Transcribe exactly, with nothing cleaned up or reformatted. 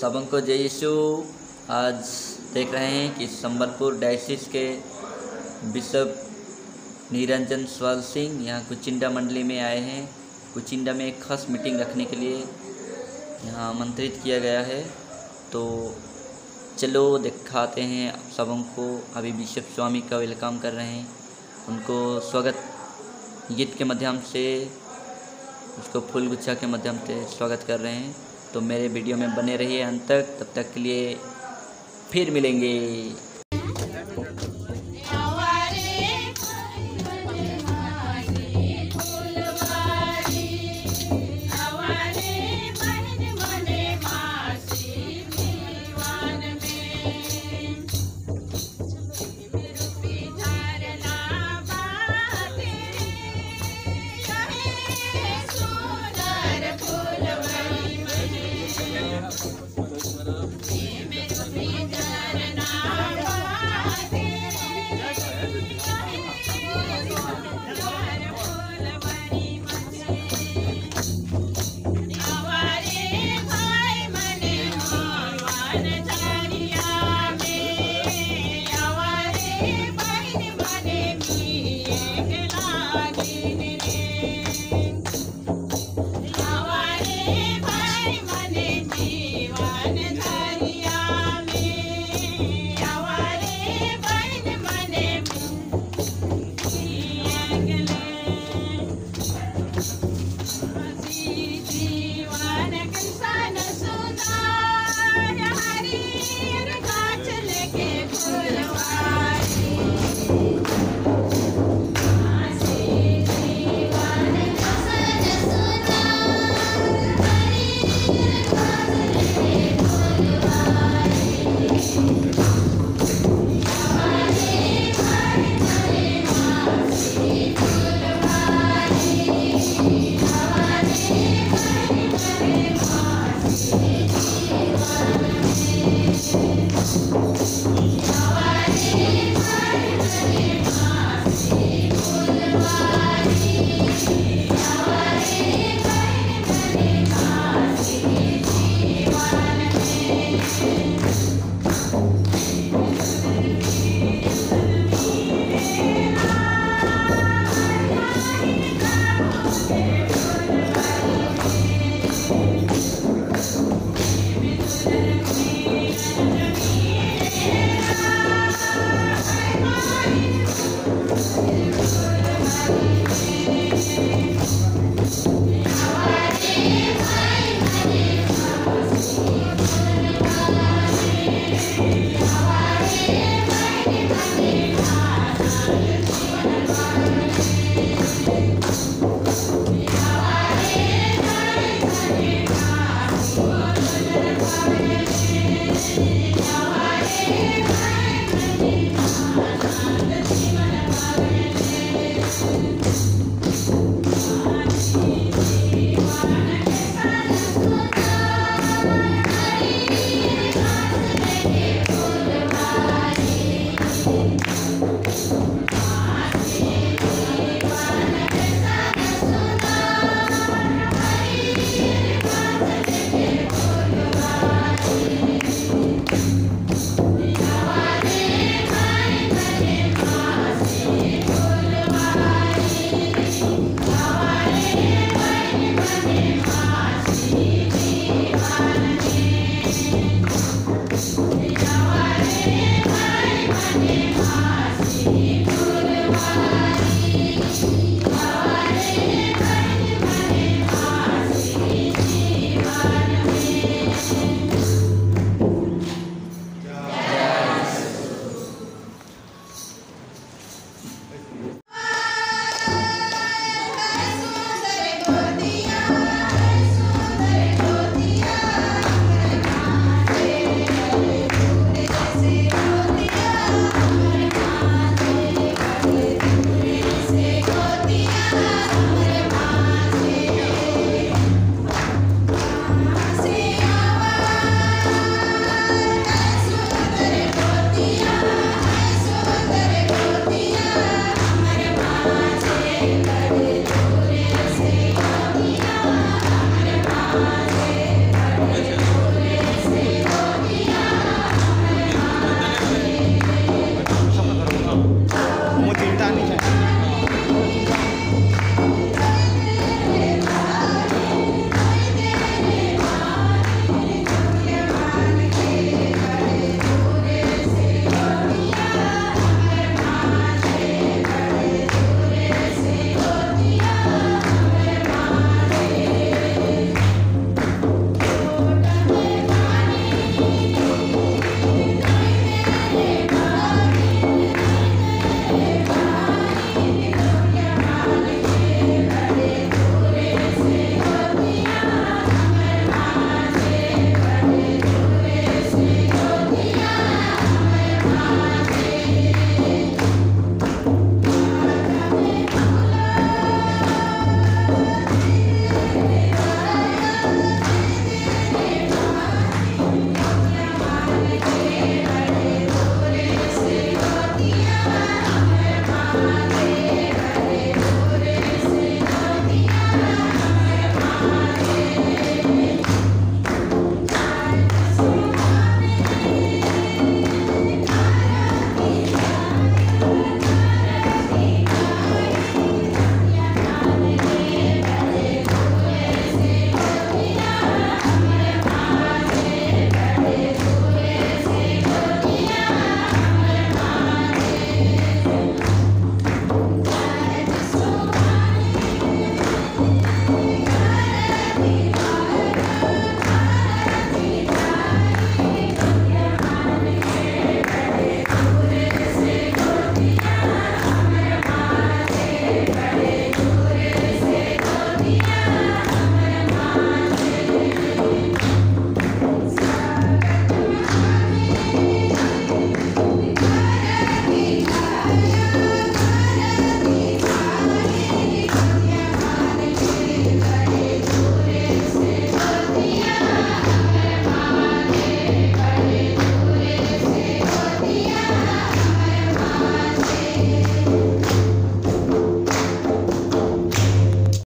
सबको जय यीशु। आज देख रहे हैं कि संबलपुर डायसिस के बिशप निरंजन स्वाल सिंह यहाँ कुचिंडा मंडली में आए हैं। कुचिंडा में एक खास मीटिंग रखने के लिए यहाँ आमंत्रित किया गया है। तो चलो दिखाते हैं आप सबों को। अभी बिशप स्वामी का वेलकम कर रहे हैं, उनको स्वागत गीत के माध्यम से, उसको फूल गुच्छा के माध्यम से स्वागत कर रहे हैं। तो मेरे वीडियो में बने रहिए अंत तक। तब तक के लिए फिर मिलेंगे।